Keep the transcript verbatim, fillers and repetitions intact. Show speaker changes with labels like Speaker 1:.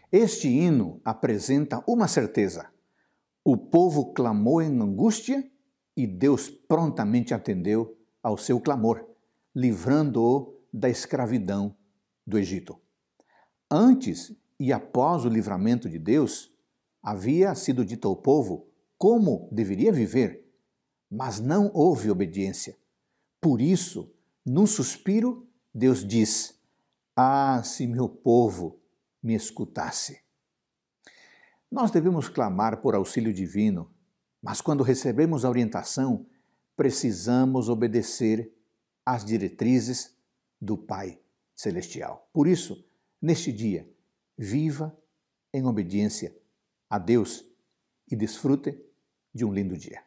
Speaker 1: Este hino apresenta uma certeza: o povo clamou em angústia e Deus prontamente atendeu ao seu clamor, livrando-o da escravidão do Egito. Antes e após o livramento de Deus, havia sido dito ao povo como deveria viver, mas não houve obediência. Por isso, num suspiro, Deus diz: ah, se meu povo me escutasse. Nós devemos clamar por auxílio divino, mas quando recebemos a orientação, precisamos obedecer às diretrizes do Pai Celestial. Por isso, neste dia, viva em obediência a Deus e desfrute de um lindo dia.